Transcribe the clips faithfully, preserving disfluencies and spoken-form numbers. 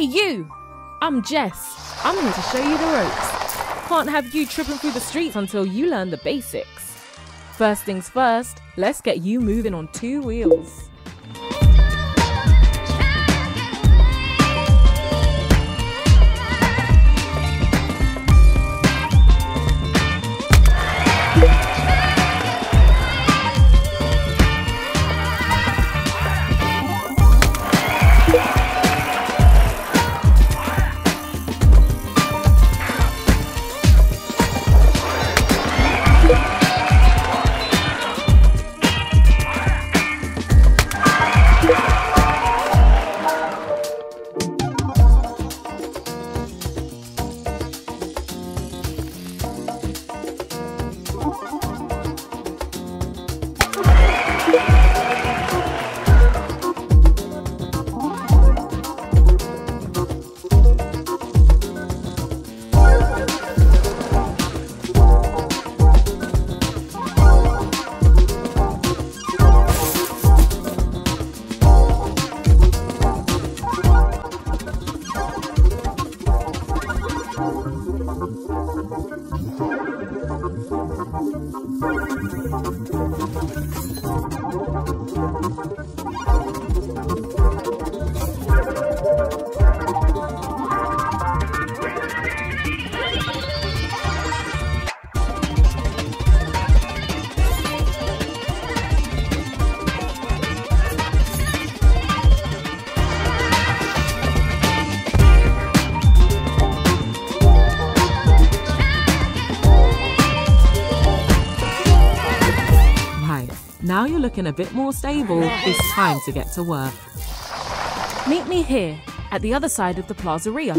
you! I'm Jess. I'm here to show you the ropes. Can't have you tripping through the streets until you learn the basics. First things first, let's get you moving on two wheels. Now you're looking a bit more stable, it's time to get to work. Meet me here, at the other side of the Plazaria.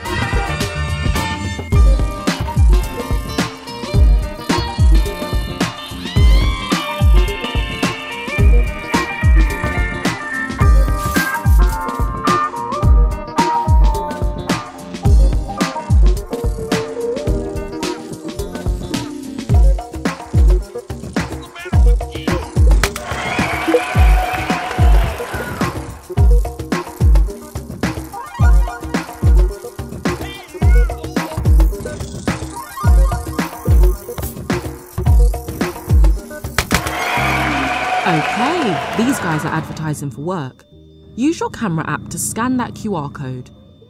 Okay, these guys are advertising for work. Use your camera app to scan that Q R code.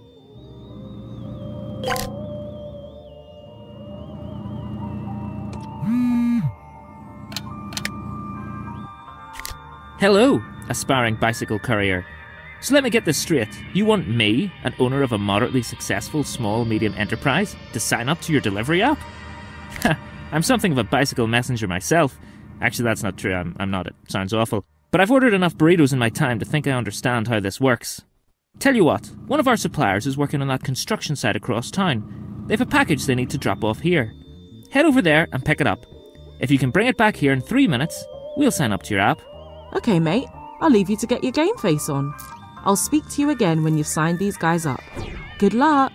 Hello, aspiring bicycle courier. So let me get this straight. You want me, an owner of a moderately successful small-medium enterprise, to sign up to your delivery app? I'm something of a bicycle messenger myself. Actually, that's not true. I'm, I'm not. It sounds awful. But I've ordered enough burritos in my time to think I understand how this works. Tell you what, one of our suppliers is working on that construction site across town. They have a package they need to drop off here. Head over there and pick it up. If you can bring it back here in three minutes, we'll sign up to your app. Okay, mate. I'll leave you to get your game face on. I'll speak to you again when you've signed these guys up. Good luck!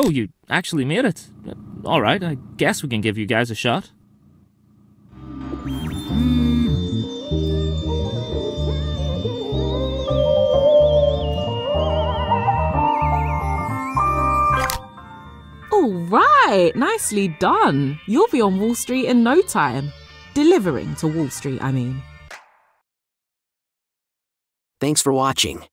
Oh, you actually made it. Alright, I guess we can give you guys a shot. All right, nicely done. You'll be on Wall Street in no time. Delivering to Wall Street, I mean. Thanks for watching.